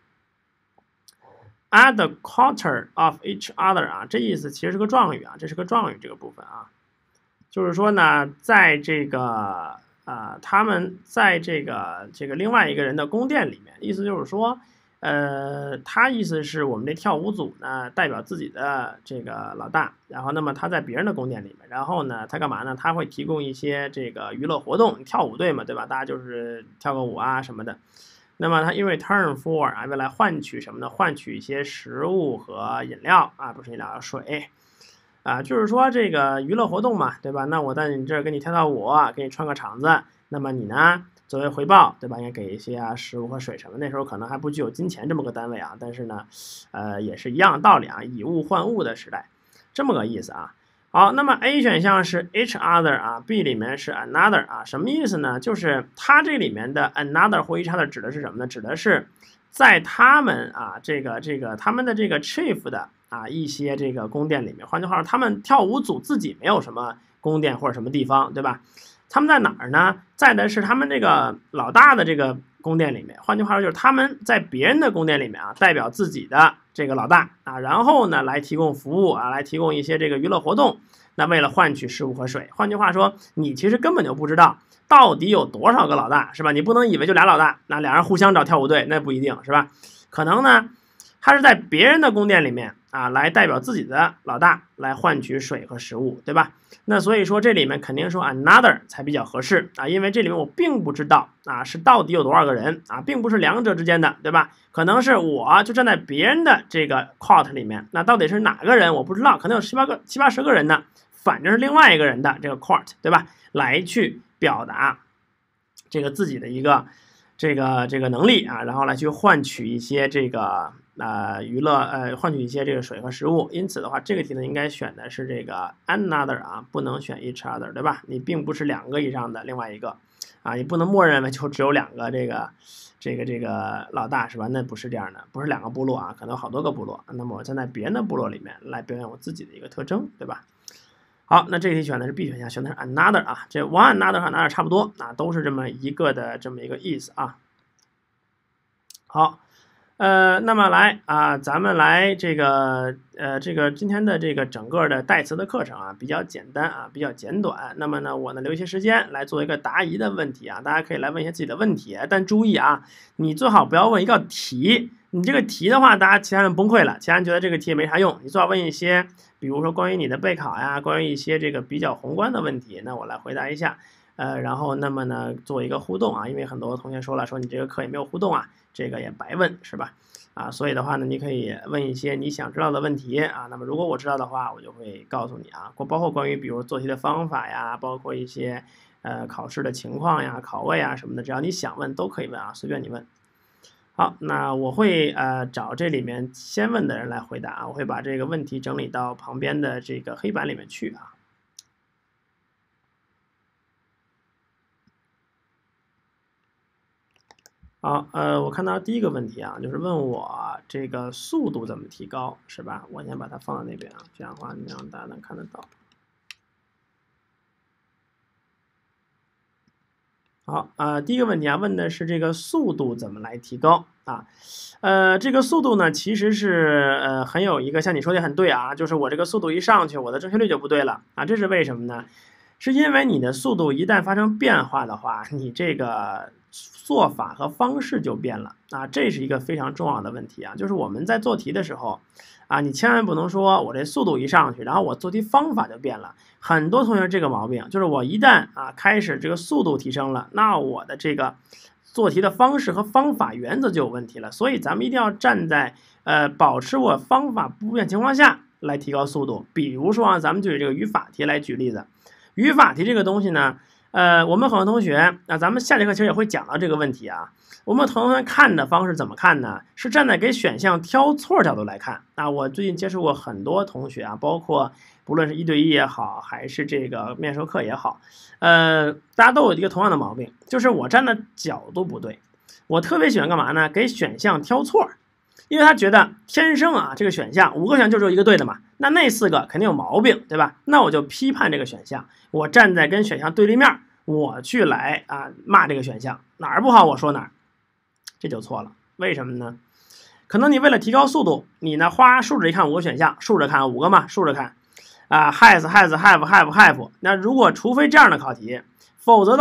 chief。At the quarter of each other 啊，这意思其实是个状语啊，这是个状语这个部分啊，就是说呢，在这个啊，他们在这个这个另外一个人的宫殿里面，意思就是说，呃，他意思是我们这跳舞组呢代表自己的这个老大，然后那么他在别人的宫殿里面，然后呢他干嘛呢？他会提供一些这个娱乐活动，跳舞队嘛，对吧？大家就是跳个舞啊什么的。那么他因为 turn for 啊，为了换取什么呢？换取一些食物和饮料啊，不是饮料，水。啊，就是说这个娱乐活动嘛，对吧？那我在你这儿给你跳跳舞，给你串个场子，那么你呢，作为回报，对吧？应该给一些啊食物和水什么。那时候可能还不具有金钱这么个单位啊，但是呢，呃，也是一样的道理啊，以物换物的时代，这么个意思啊。好，那么 A 选项是 each other 啊 ，B 里面是 another 啊，什么意思呢？就是它这里面的 another 或 each other 指的是什么呢？指的是在他们啊这个这个他们的这个 chief 的。啊，一些这个宫殿里面，换句话说，他们跳舞组自己没有什么宫殿或者什么地方，对吧？他们在哪儿呢？在的是他们这个老大的这个宫殿里面。换句话说，就是他们在别人的宫殿里面啊，代表自己的这个老大啊，然后呢来提供服务啊，来提供一些这个娱乐活动。那为了换取食物和水，换句话说，你其实根本就不知道到底有多少个老大，是吧？你不能以为就俩老大，那俩人互相找跳舞队，那不一定是吧？可能呢，他是在别人的宫殿里面。啊，来代表自己的老大来换取水和食物，对吧？那所以说这里面肯定说 another 才比较合适啊，因为这里面我并不知道啊是到底有多少个人啊，并不是两者之间的，对吧？可能是我就站在别人的这个 court 里面，那到底是哪个人我不知道，可能有七八个七八十个人呢，反正是另外一个人的这个 court， 对吧？来去表达这个自己的一个这个这个能力啊，然后来去换取一些这个。呃，娱乐呃，换取一些这个水和食物，因此的话，这个题呢应该选的是这个 another 啊，不能选 each other， 对吧？你并不是两个以上的另外一个啊，你不能默认为就只有两个这个这个这个老大是吧？那不是这样的，不是两个部落啊，可能好多个部落。那么我站在别人的部落里面来表演我自己的一个特征，对吧？好，那这个题选的是 B 选项，选的是 another 啊，这 one another 和 another 差不多啊，都是这么一个的这么一个意思啊。好。呃，那么来啊，咱们来这个呃，这个今天的这个整个的代词的课程啊，比较简单啊，比较简短。那么呢，我呢留一些时间来做一个答疑的问题啊，大家可以来问一些自己的问题，但注意啊，你最好不要问一个题，你这个题的话，大家其他人崩溃了，其他人觉得这个题也没啥用，你最好问一些，比如说关于你的备考呀，关于一些这个比较宏观的问题，那我来回答一下。呃，然后那么呢，做一个互动啊，因为很多同学说了，说你这个课也没有互动啊，这个也白问是吧？啊，所以的话呢，你可以问一些你想知道的问题啊。那么如果我知道的话，我就会告诉你啊，包括关于比如做题的方法呀，包括一些呃考试的情况呀、考位啊什么的，只要你想问都可以问啊，随便你问。好，那我会呃找这里面先问的人来回答啊，我会把这个问题整理到旁边的这个黑板里面去啊。好，呃，我看到第一个问题啊，就是问我这个速度怎么提高，是吧？我先把它放到那边啊，这样的话让大家能看得到。好，呃，第一个问题啊，问的是这个速度怎么来提高啊？呃，这个速度呢，其实是呃很有一个，像你说的很对啊，就是我这个速度一上去，我的正确率就不对了啊，这是为什么呢？是因为你的速度一旦发生变化的话，你这个做法和方式就变了啊，这是一个非常重要的问题啊，就是我们在做题的时候啊，你千万不能说我这速度一上去，然后我做题方法就变了。很多同学这个毛病，就是我一旦啊开始这个速度提升了，那我的这个做题的方式和方法原则就有问题了。所以咱们一定要站在呃保持我方法不变情况下来提高速度。比如说啊，咱们就以这个语法题来举例子。语法题这个东西呢，呃，我们很多同学啊，咱们下节课其实也会讲到这个问题啊。我们同学看的方式怎么看呢？是站在给选项挑错角度来看啊。我最近接触过很多同学啊，包括不论是一对一也好，还是这个面授课也好，呃，大家都有一个同样的毛病，就是我站的角度不对。我特别喜欢干嘛呢？给选项挑错。因为他觉得天生啊，这个选项五个选项就只有一个对的嘛，那那四个肯定有毛病，对吧？那我就批判这个选项，我站在跟选项对立面，我去来啊骂这个选项，哪儿不好我说哪儿，这就错了。为什么呢？可能你为了提高速度，你呢花竖着一看五个选项，竖着看五个嘛，竖着看啊 has has have have have。那如果除非这样的考题，否则的话，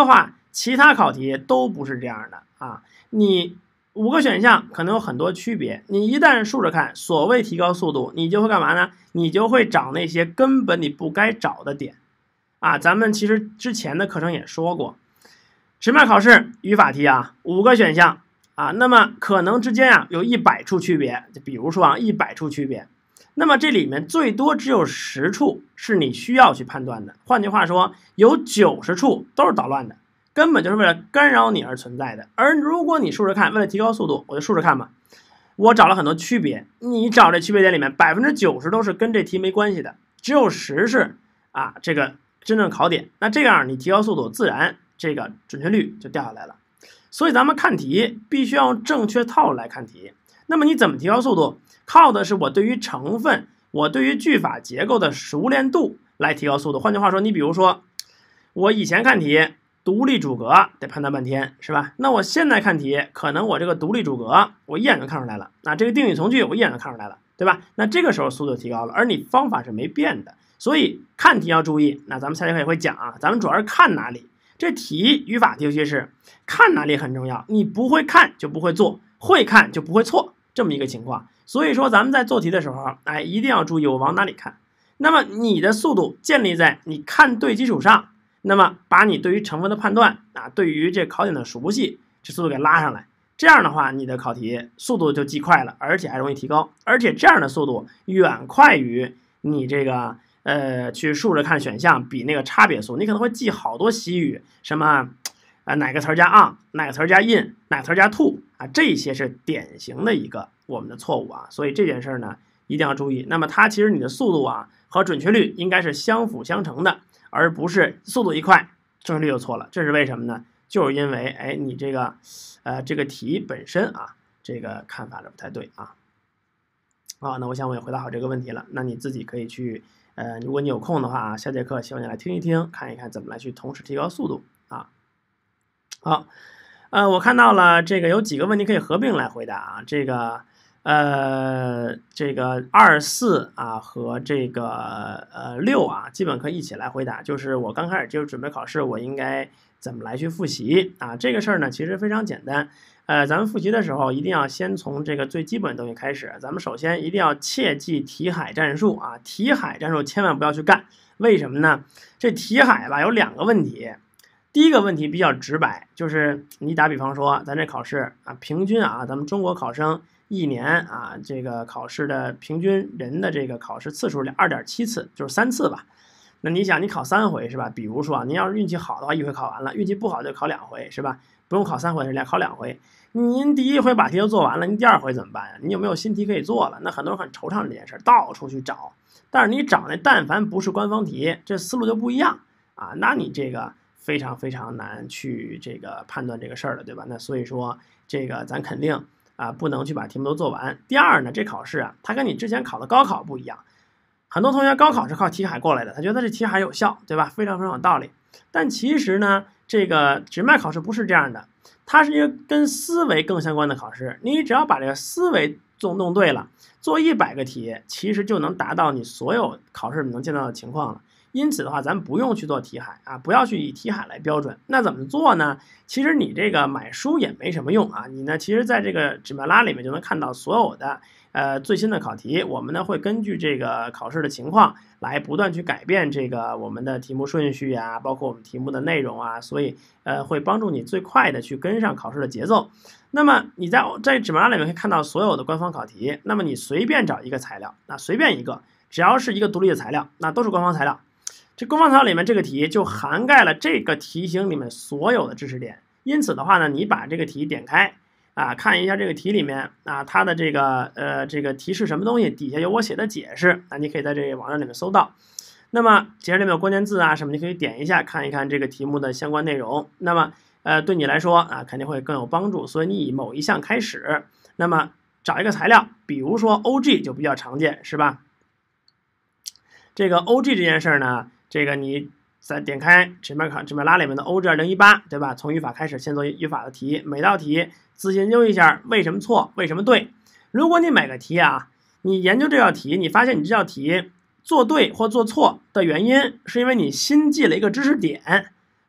其他考题都不是这样的啊。你五个选项可能有很多区别，你一旦竖着看，所谓提高速度，你就会干嘛呢？你就会找那些根本你不该找的点啊。咱们其实之前的课程也说过，直面考试语法题啊，五个选项啊，那么可能之间啊有一百处区别，就比如说啊一百处区别，那么这里面最多只有十处是你需要去判断的，换句话说，有九十处都是捣乱的。根本就是为了干扰你而存在的。而如果你竖着看，为了提高速度，我就竖着看吧。我找了很多区别，你找这区别点里面，百分之九十都是跟这题没关系的，只有十是啊这个真正考点。那这样你提高速度，自然这个准确率就掉下来了。所以咱们看题必须要用正确套路来看题。那么你怎么提高速度？靠的是我对于成分、我对于句法结构的熟练度来提高速度。换句话说，你比如说，我以前看题。独立主格得判断半天，是吧？那我现在看题，可能我这个独立主格我一眼就看出来了，那这个定语从句我一眼就看出来了，对吧？那这个时候速度提高了，而你方法是没变的，所以看题要注意。那咱们下节课也会讲啊，咱们主要是看哪里。这题语法题尤其是看哪里很重要，你不会看就不会做，会看就不会错，这么一个情况。所以说咱们在做题的时候，哎，一定要注意我往哪里看。那么你的速度建立在你看对基础上。那么把你对于成分的判断啊，对于这考点的熟悉，这速度给拉上来，这样的话你的考题速度就既快了，而且还容易提高，而且这样的速度远快于你这个呃去竖着看选项比那个差别速，你可能会记好多习语，什么啊哪个词加 on， 哪个词加 in， 哪个词加 to 啊，这些是典型的一个我们的错误啊，所以这件事呢一定要注意。那么它其实你的速度啊和准确率应该是相辅相成的。而不是速度一快，正确率就错了，这是为什么呢？就是因为哎，你这个，呃，这个题本身啊，这个看法是不太对啊。啊，那我想我也回答好这个问题了。那你自己可以去，呃，如果你有空的话，下节课希望你来听一听，看一看怎么来去同时提高速度啊。好，呃，我看到了这个有几个问题可以合并来回答啊，这个。呃，这个二四啊和这个呃六啊，基本可以一起来回答。就是我刚开始就是准备考试，我应该怎么来去复习啊？这个事儿呢，其实非常简单。呃，咱们复习的时候一定要先从这个最基本的东西开始。咱们首先一定要切记题海战术啊，题海战术千万不要去干。为什么呢？这题海吧有两个问题。第一个问题比较直白，就是你打比方说，咱这考试啊，平均啊，咱们中国考生。一年啊，这个考试的平均人的这个考试次数二点七次，就是三次吧。那你想，你考三回是吧？比如说啊，您要是运气好的话，一回考完了；运气不好就考两回，是吧？不用考三回，连考两回。您第一回把题都做完了，您第二回怎么办呀？你有没有新题可以做了？那很多人很惆怅这件事，到处去找。但是你找那但凡不是官方题，这思路就不一样啊。那你这个非常非常难去这个判断这个事儿了，对吧？那所以说这个咱肯定。啊，不能去把题目都做完。第二呢，这考试啊，它跟你之前考的高考不一样。很多同学高考是靠题海过来的，他觉得这题海有效，对吧？非常非常有道理。但其实呢，这个直麦考试不是这样的，它是一个跟思维更相关的考试。你只要把这个思维做弄对了，做一百个题，其实就能达到你所有考试里能见到的情况了。因此的话，咱不用去做题海啊，不要去以题海来标准。那怎么做呢？其实你这个买书也没什么用啊。你呢，其实在这个纸麦拉里面就能看到所有的呃最新的考题。我们呢会根据这个考试的情况来不断去改变这个我们的题目顺序啊，包括我们题目的内容啊，所以呃会帮助你最快的去跟上考试的节奏。那么你在在纸麦拉里面可以看到所有的官方考题。那么你随便找一个材料，那随便一个，只要是一个独立的材料，那都是官方材料。这官方材料里面这个题就涵盖了这个题型里面所有的知识点，因此的话呢，你把这个题点开啊，看一下这个题里面啊，它的这个呃这个题是什么东西，底下有我写的解释，那你可以在这个网站里面搜到。那么解释里面有关键字啊什么，你可以点一下看一看这个题目的相关内容。那么呃对你来说啊肯定会更有帮助，所以你以某一项开始，那么找一个材料，比如说 O G 就比较常见，是吧？这个 O G 这件事呢。这个你再点开纸麦考纸麦拉里面的 O G 二零一八，对吧？从语法开始，先做语法的题，每道题自研究一下为什么错，为什么对。如果你每个题啊，你研究这道题，你发现你这道题做对或做错的原因，是因为你新记了一个知识点，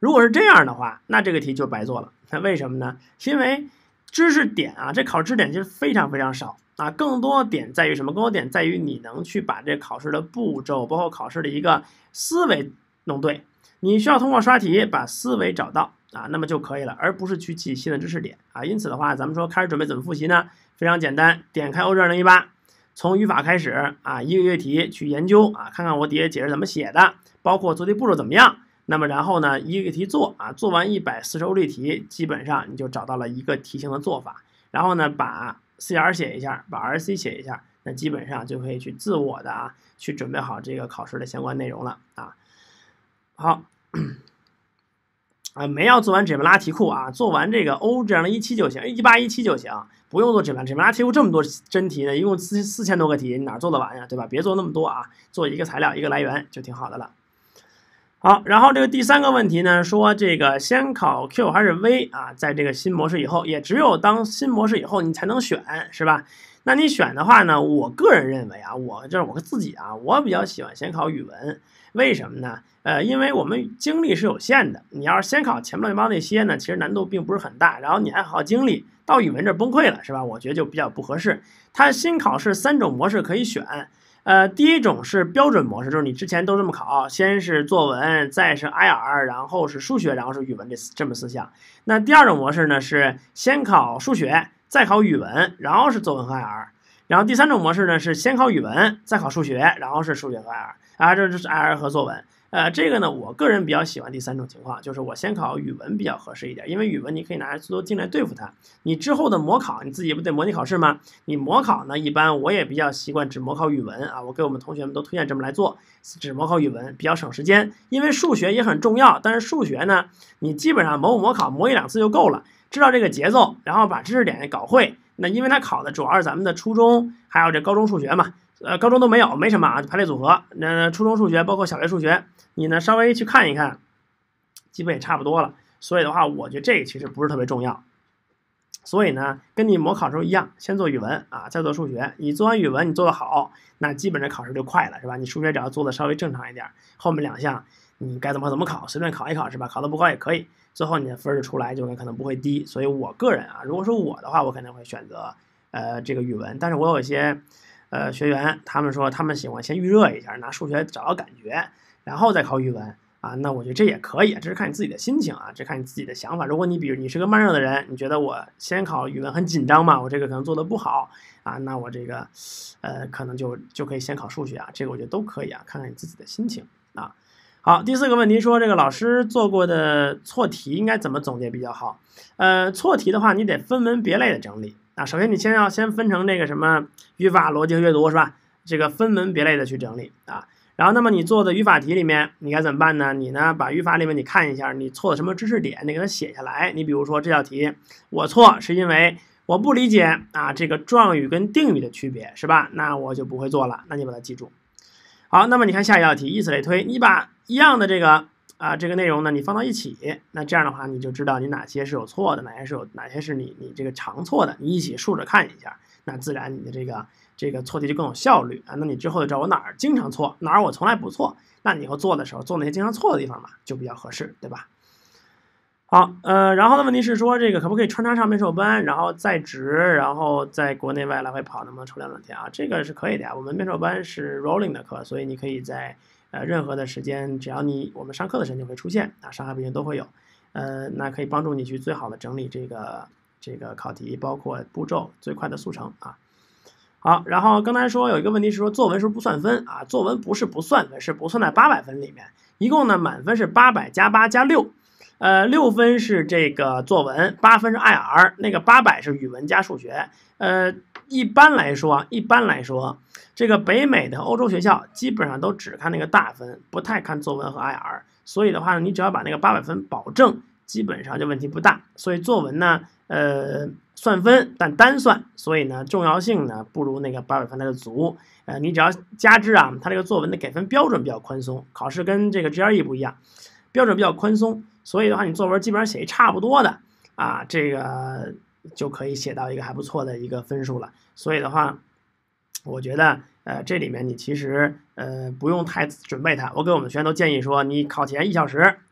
如果是这样的话，那这个题就白做了。那为什么呢？因为知识点啊，这考试知识点其实非常非常少啊，更多点在于什么？更多点在于你能去把这考试的步骤，包括考试的一个思维弄对。你需要通过刷题把思维找到啊，那么就可以了，而不是去记新的知识点啊。因此的话，咱们说开始准备怎么复习呢？非常简单，点开欧智二零一八，从语法开始啊，一个一个题去研究啊，看看我底下解释怎么写的，包括做题步骤怎么样。那么然后呢，一个题做啊，做完一百四十欧这题，基本上你就找到了一个题型的做法。然后呢，把 C R 写一下，把 R C 写一下，那基本上就可以去自我的啊，去准备好这个考试的相关内容了啊。好，啊，没要做完纸面拉题库啊，做完这个欧这样的一七就行，一八一七就行，不用做纸面纸面拉题库这么多真题呢，一共四四千多个题，你哪做得完呀，对吧？别做那么多啊，做一个材料一个来源就挺好的了。好，然后这个第三个问题呢，说这个先考 Q 还是 V 啊，在这个新模式以后，也只有当新模式以后你才能选，是吧？那你选的话呢，我个人认为啊，我这是我自己啊，我比较喜欢先考语文，为什么呢？呃，因为我们精力是有限的，你要是先考前面那些呢，其实难度并不是很大，然后你还耗精力，到语文这崩溃了，是吧？我觉得就比较不合适。它新考试三种模式可以选。呃，第一种是标准模式，就是你之前都这么考，先是作文，再是 I R， 然后是数学，然后是语文这这么四项。那第二种模式呢是先考数学，再考语文，然后是作文和 I R。然后第三种模式呢是先考语文，再考数学，然后是数学和 I R。啊，这就是 I R 和作文。呃，这个呢，我个人比较喜欢第三种情况，就是我先考语文比较合适一点，因为语文你可以拿最多精力来对付它。你之后的模考，你自己不得模拟考试吗？你模考呢，一般我也比较习惯只模考语文啊，我给我们同学们都推荐这么来做，只模考语文比较省时间，因为数学也很重要，但是数学呢，你基本上模模考模一两次就够了，知道这个节奏，然后把知识点搞会。那因为它考的主要是咱们的初中还有这高中数学嘛。呃，高中都没有，没什么啊，排列组合。那初中数学包括小学数学，你呢稍微去看一看，基本也差不多了。所以的话，我觉得这个其实不是特别重要。所以呢，跟你模考时候一样，先做语文啊，再做数学。你做完语文，你做得好，那基本上考试就快了，是吧？你数学只要做的稍微正常一点，后面两项你该怎么怎么考，随便考一考，是吧？考得不高也可以，最后你的分就出来，就可能不会低。所以我个人啊，如果说我的话，我肯定会选择呃这个语文，但是我有一些。呃，学员他们说他们喜欢先预热一下，拿数学找到感觉，然后再考语文啊。那我觉得这也可以，这是看你自己的心情啊，这看你自己的想法。如果你比如你是个慢热的人，你觉得我先考语文很紧张嘛，我这个可能做的不好啊，那我这个呃可能就就可以先考数学啊，这个我觉得都可以啊，看看你自己的心情啊。好，第四个问题说这个老师做过的错题应该怎么总结比较好？呃，错题的话你得分门别类的整理。啊，首先你先要先分成这个什么语法、逻辑和阅读是吧？这个分门别类的去整理啊。然后，那么你做的语法题里面，你该怎么办呢？你呢把语法里面你看一下，你错的什么知识点，你给它写下来。你比如说这道题，我错是因为我不理解啊这个状语跟定语的区别是吧？那我就不会做了。那你把它记住。好，那么你看下一道题，以此类推，你把一样的这个。啊，这个内容呢，你放到一起，那这样的话，你就知道你哪些是有错的，哪些是有哪些是你你这个常错的，你一起竖着看一下，那自然你的这个这个错题就更有效率啊。那你之后就知道我哪儿经常错，哪儿我从来不错，那你以后做的时候做那些经常错的地方嘛，就比较合适，对吧？好，呃，然后的问题是说这个可不可以穿插上面授班，然后在职，然后在国内外来回跑，能不能抽两两天啊？这个是可以的呀，我们面授班是 rolling 的课，所以你可以在。呃，任何的时间，只要你我们上课的时间就会出现啊，上海、北京都会有，呃，那可以帮助你去最好的整理这个这个考题，包括步骤，最快的速成啊。好，然后刚才说有一个问题是说作文是不是不算分啊？作文不是不算分，是不算在八百分里面，一共呢满分是八百加八加六，呃，六分是这个作文，八分是 I R， 那个八百是语文加数学，呃，一般来说，一般来说。这个北美的欧洲学校基本上都只看那个大分，不太看作文和 I R， 所以的话呢，你只要把那个八百分保证，基本上就问题不大。所以作文呢，呃，算分但单算，所以呢，重要性呢不如那个八百分来的足。呃，你只要加之啊，它这个作文的给分标准比较宽松，考试跟这个 G R E 不一样，标准比较宽松，所以的话，你作文基本上写一差不多的啊，这个就可以写到一个还不错的一个分数了。所以的话。我觉得，呃，这里面你其实，呃，不用太准备它。我给我们学员都建议说，你考前一小时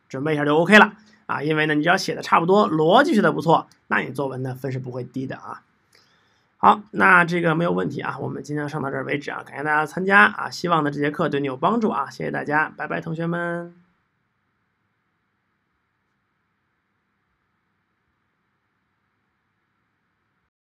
准备一下就 OK 了啊。因为呢，你只要写的差不多，逻辑学的不错，那你作文的分是不会低的啊。好，那这个没有问题啊，我们今天上到这儿为止啊，感谢大家参加啊，希望呢这节课对你有帮助啊，谢谢大家，拜拜，同学们。